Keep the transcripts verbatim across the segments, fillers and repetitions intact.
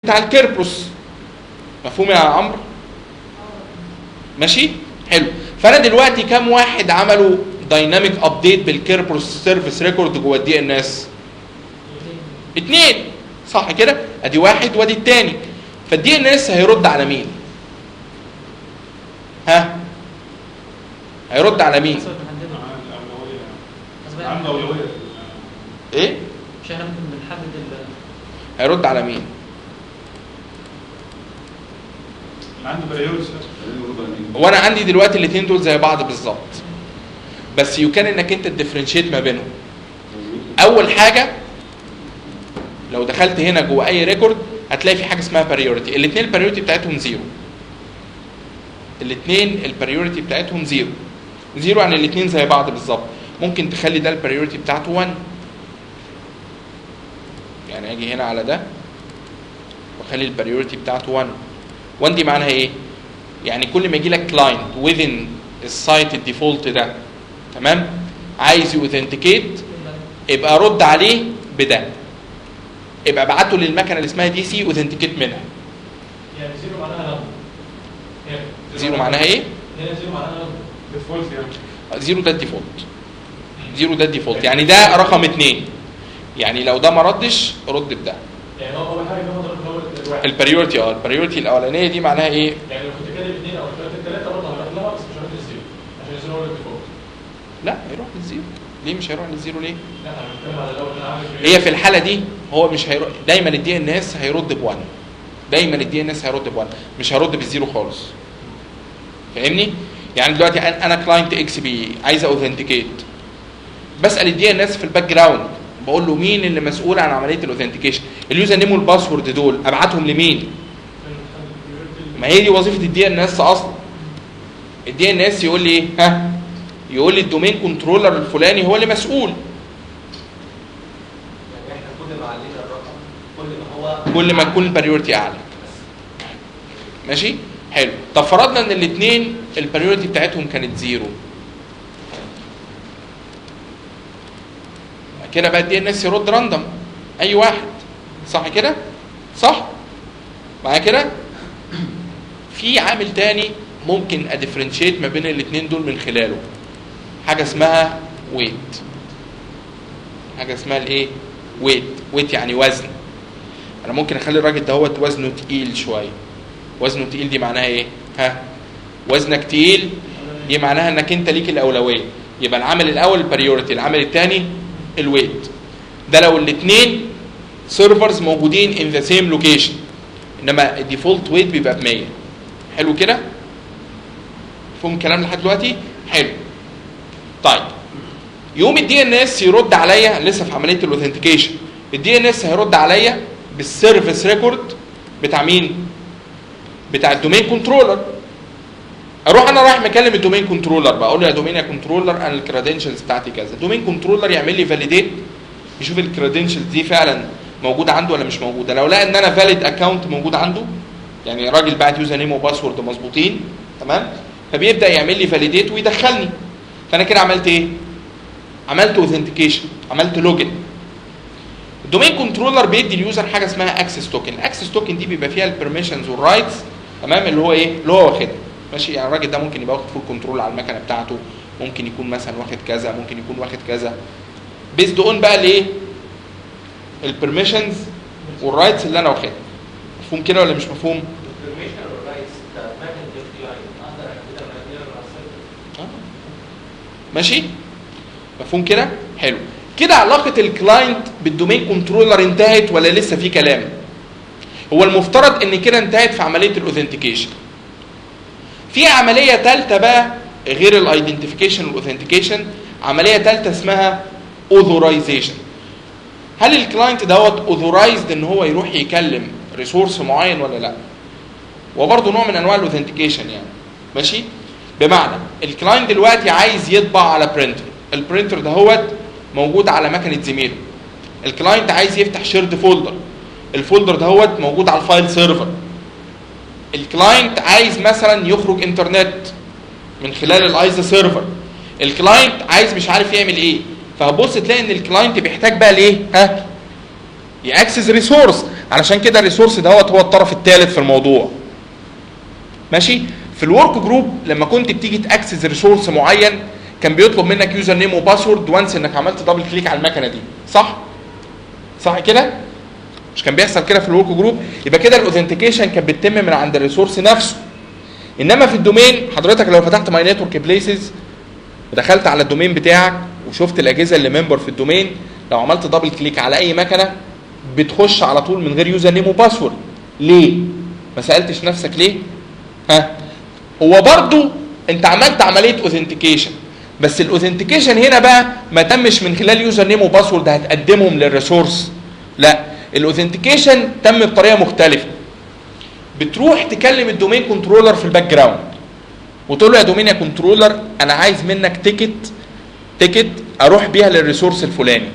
بتاع الكيربروس. مفهوم يا عمرو؟ ماشي؟ حلو. فانا دلوقتي كام واحد عملوا دايناميك ابديت بالكيربروس سيرفيس ريكورد جوه الدي ان اس؟ اتنين، صح كده؟ ادي واحد وادي التاني. فالدي ان اس هيرد على مين؟ ها؟ هيرد على مين؟ ايه؟ مش احنا ممكن بنحدد ال هيرد على مين؟ عنده بريورتي. هو انا عندي دلوقتي الاثنين دول زي بعض بالظبط، بس يمكن انك انت تديفرنشيت ما بينهم. اول حاجه لو دخلت هنا جوه اي ريكورد هتلاقي في حاجه اسمها بريورتي. الاثنين البريورتي بتاعتهم زيرو. الاثنين البريورتي بتاعتهم زيرو. زيرو يعني الاثنين زي بعض بالظبط. ممكن تخلي ده البريورتي بتاعته واحد، يعني اجي هنا على ده واخلي البريورتي بتاعته واحد. واحد دي معناها ايه؟ يعني كل ما يجي لك كلاينت within السايت الديفولت ده، تمام؟ عايز يوثنتيكيت، يبقى رد عليه بده. يبقى ابعته للمكنه اللي اسمها دي سي اوثنتيكيت منها. يعني زيرو معناها نمبر. زيرو معناها ايه؟ هنا زيرو معناها نمبر. ديفولت يعني. زيرو ده الديفولت. زيرو ده الديفولت، يعني ده رقم اثنين. يعني لو ده ما ردش رد بده. يعني هو اول حاجه ان هو ضرب الاول الواحد. البريورتي اه البريورتي الاولانيه دي معناها ايه؟ يعني لو كنت كاتب اثنين او ثلاثه برضه هيروح لها، بس مش هيروح للزيرو عشان الزيرو هو الديفولت. لا هيروح للزيرو. ليه مش هيروح للزيرو ليه؟ لا انا بتكلم على الاول انا عامل هي في الحاله دي هو مش هيروح. دايما الدي ان اس هيرد ب1. دايما الدي ان اس هيرد ب1، مش هيرد بالزيرو خالص. فاهمني؟ يعني دلوقتي انا كلاينت اكس بي عايز اوثنتيكيت، بسال الدي ان اس في الباك جراوند، بقول له مين اللي مسؤول عن عمليه الاوثنتيكيشن؟ اليوزر نيم والباسورد دول ابعتهم لمين؟ ما هي دي وظيفه الدي ان اس اصلا. الدي ان اس يقول لي ايه؟ ها؟ يقول لي الدومين كنترولر الفلاني هو اللي مسؤول. يعني احنا كل ما علينا الرقم كل ما هو كل ما تكون البريورتي اعلى. ماشي؟ حلو. طب فرضنا ان الاثنين البريورتي بتاعتهم كانت زيرو. كده بقى الدي ان اس يرد راندوم اي واحد. صح كده؟ صح؟ معايا كده؟ في عامل تاني ممكن اديفرنشيت ما بين الاثنين دول من خلاله. حاجه اسمها ويت. حاجه اسمها الايه؟ ويت. ويت يعني وزن. انا ممكن اخلي الراجل دهوت وزنه تقيل شويه. وزنه تقيل دي معناها ايه؟ ها؟ وزنك تقيل دي معناها انك انت ليك الاولويه. يبقى العامل الاول البريورتي، العامل الثاني الويت. ده لو الاثنين سيرفرز موجودين ان ذا سيم لوكيشن. انما الديفولت ويت بيبقى ب مية. حلو كده؟ مفهوم الكلام لحد دلوقتي؟ حلو. طيب يوم الدي ان اس يرد عليا لسه في عمليه الاوثنتيكيشن. الدي ان اس هيرد عليا بالسيرفيس ريكورد بتاع مين؟ بتاع الدومين كنترولر. اروح انا رايح مكلم الدومين كنترولر بقى اقول له يا دومين يا كنترولر انا الكريدنشلز بتاعتي كذا. الدومين كنترولر يعمل لي فاليديت، يشوف الكريدنشلز دي فعلا موجوده عنده ولا مش موجوده. لو لقى ان انا فاليد اكونت موجود عنده، يعني راجل بعت يوزر نيم وباسورد مظبوطين، تمام؟ فبيبدا يعمل لي فاليديت ويدخلني. فانا كده عملت ايه؟ عملت اوثنتيكيشن، عملت لوجن. الدومين كنترولر بيدي اليوزر حاجه اسمها اكسس توكن. الاكسس توكن دي بيبقى فيها البرميشنز والرايتس، تمام؟ اللي هو ايه؟ اللي هو واخدها. ماشي؟ يعني الراجل ده ممكن يبقى واخد فول كنترول على المكنه بتاعته، ممكن يكون مثلا واخد كذا، ممكن يكون واخد كذا. بيزد اون بقى الايه؟ البرميشنز والرايتس اللي انا واخدها. مفهوم كده ولا مش مفهوم؟ البرميشن والرايتس بتاع المكن دي كلاينت اقدر اكتبها من غير ما آه. ماشي؟ مفهوم كده؟ حلو. كده علاقه الكلاينت بالدومين كنترولر انتهت ولا لسه في كلام؟ هو المفترض ان كده انتهت في عمليه الاوثنتيكيشن. في عمليه ثالثه بقى غير الايدنتيفيكيشن والاوثنتيكيشن، عمليه ثالثه اسمها اوثورايزيشن. هل الكلاينت دوت اوثورايزد ان هو يروح يكلم ريسورس معين ولا لا؟ وبرضه نوع من انواع الاوثنتيكيشن يعني. ماشي؟ بمعنى الكلاينت دلوقتي عايز يطبع على برينتر، البرينتر دهوت موجود على مكنه زميله. الكلاينت عايز يفتح شيرد فولدر، الفولدر دهوت موجود على الفايل سيرفر. الكلاينت عايز مثلا يخرج انترنت من خلال الايزا سيرفر. الكلاينت عايز مش عارف يعمل ايه. فهبص تلاقي ان الكلاينت بيحتاج بقى ليه؟ ها؟ ياكسس ريسورس علشان كده الريسورس دوت هو الطرف الثالث في الموضوع. ماشي؟ في الورك جروب لما كنت بتيجي تاكسس ريسورس معين كان بيطلب منك يوزر نيم وباسورد وانس انك عملت دبل كليك على المكنه دي، صح؟ صح كده؟ مش كان بيحصل كده في الورك جروب؟ يبقى كده الاوثنتيكيشن كانت بتتم من عند الريسورس نفسه. انما في الدومين حضرتك لو فتحت ماي نتورك بليسز ودخلت على الدومين بتاعك وشفت الاجهزه اللي ممبر في الدومين، لو عملت دبل كليك على اي مكنه بتخش على طول من غير يوزر نيم وباسورد. ليه؟ ما سالتش نفسك ليه؟ ها؟ هو برضو انت عملت عمليه اوثنتيكيشن، بس الاوثنتيكيشن هنا بقى ما تمش من خلال يوزر نيم وباسورد هتقدمهم للريسورس. لا، الاوثنتيكيشن تم بطريقه مختلفه. بتروح تكلم الدومين كنترولر في الباك جراوند وتقول له يا دومين يا كنترولر انا عايز منك تيكت تيكت اروح بيها للريسورس الفلاني.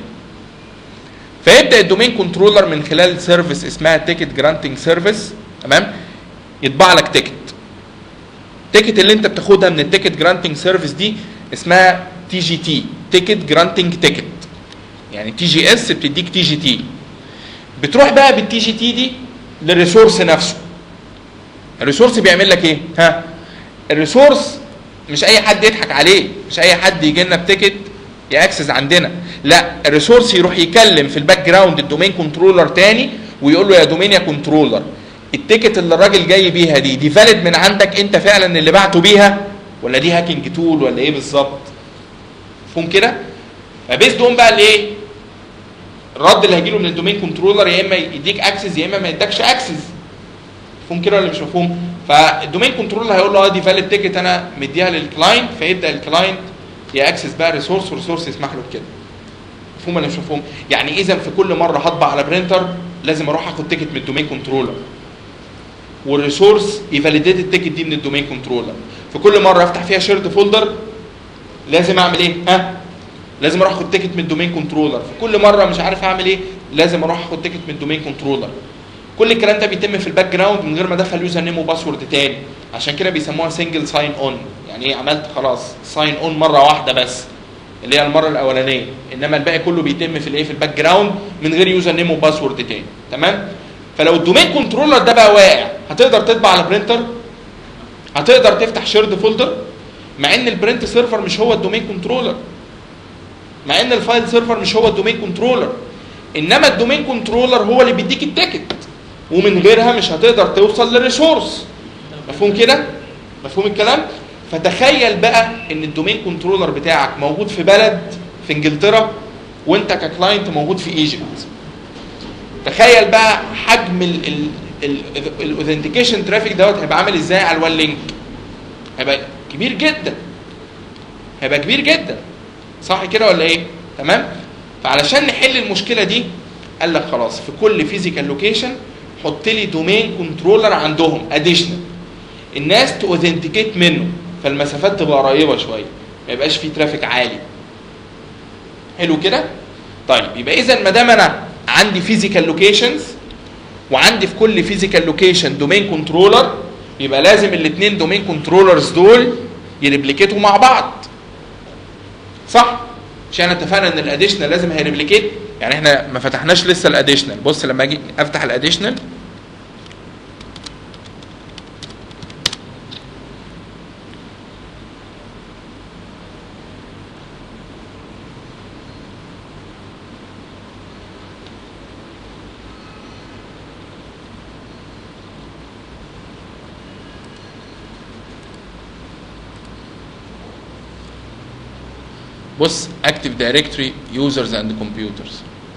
فيبدا الدومين كنترولر من خلال سيرفيس اسمها تيكت جرانتنج سيرفيس، تمام، يطبع لك تيكت. التيكت اللي انت بتاخدها من التيكت جرانتنج سيرفيس دي اسمها تي جي تي، تيكت جرانتنج تيكت، يعني تي جي اس بتديك تي جي تي. بتروح بقى بالتي جي تي دي للريسورس نفسه. الريسورس بيعمل لك ايه؟ ها؟ الريسورس مش اي حد يضحك عليه، مش اي حد يجي لنا بتيكت ياكسس عندنا، لا، الريسورس يروح يكلم في الباك جراوند الدومين كنترولر تاني ويقول له يا دومين يا كنترولر التيكت اللي الراجل جاي بيها دي دي فاليد من عندك انت فعلا اللي بعته بيها ولا دي هاكينج تول ولا ايه بالظبط؟ مفهوم كده؟ فبيز دوم بقى الايه؟ الرد اللي هيجي له من الدومين كنترولر يا اما يديك اكسس يا اما ما يدكش اكسس. مفهوم كده ولا مش مفهوم؟ فالدومين كنترولر هيقول له اه دي فاليد تيكت انا مديها للكلاينت، فيبدا الكلاينت ياكسس بقى ريسورس وريسورس يسمح له بكده. مفهوم ولا مش مفهوم؟ يعني اذا في كل مره هطبع على برينتر لازم اروح اخد تيكت من الدومين كنترولر والريسورس يفاليديت التيكت دي من الدومين كنترولر. في كل مره افتح فيها شيرد فولدر لازم اعمل ايه؟ ها؟ لازم اروح اخد تيكت من الدومين كنترولر. في كل مره مش عارف اعمل ايه لازم اروح اخد تيكت من الدومين كنترولر. كل الكلام ده بيتم في الباك جراوند من غير ما ادخل يوزر نيم وباسورد تاني. عشان كده بيسموها سنجل ساين اون، يعني ايه؟ عملت خلاص ساين اون مره واحده بس اللي هي المره الاولانيه، انما الباقي كله بيتم في الايه؟ في الباك جراوند من غير يوزر نيم وباسورد تاني. تمام؟ فلو الدومين كنترولر ده بقى واقع هتقدر تطبع على برينتر؟ هتقدر تفتح شيرد فولدر؟ مع ان البرنت سيرفر مش هو الدومين كنترولر، مع ان الفايل سيرفر مش هو الدومين كنترولر، انما الدومين كنترولر هو اللي بيديك التيكت ومن غيرها مش هتقدر توصل للريسورس. مفهوم كده؟ مفهوم الكلام؟ فتخيل بقى ان الدومين كنترولر بتاعك موجود في بلد في انجلترا وانت ككلاينت موجود في ايجيبت. تخيل بقى حجم الاوثنتيكيشن ترافيك دوت هيبقى عامل ازاي على الوان لينك؟ هيبقى كبير جدا، هيبقى كبير جدا، صح كده ولا ايه؟ تمام؟ فعلشان نحل المشكله دي قال لك خلاص في كل فيزيكال لوكيشن حط لي دومين كنترولر عندهم اديشنال الناس تاوثنتيكيت منه، فالمسافات تبقى قريبه شويه ما يبقاش فيه ترافيك عالي. حلو كده؟ طيب يبقى اذا ما دام انا عندي فيزيكال لوكيشنز وعندي في كل فيزيكال لوكيشن دومين كنترولر، يبقى لازم الاثنين دومين كنترولرز دول يريبليكيتوا مع بعض. صح؟ مش احنا اتفقنا ان الاديشنال لازم هيريبليكيت؟ يعني احنا ما فتحناش لسه الاديشنال. بص لما اجي افتح الاديشنال بص Active Directory Users and Computers.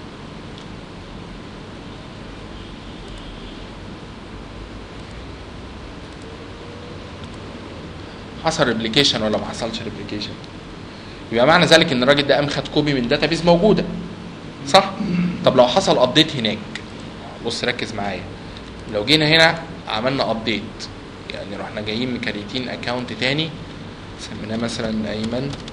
حصل ريبليكيشن ولا ما حصلش ريبليكيشن؟ يبقى معنى ذلك ان الراجل ده قام خد كوبي من داتابيز موجوده، صح؟ طب لو حصل ابديت هناك، بص ركز معايا، لو جينا هنا عملنا ابديت، يعني رحنا جايين مكريتين اكونت تاني سميناه مثلا ايمن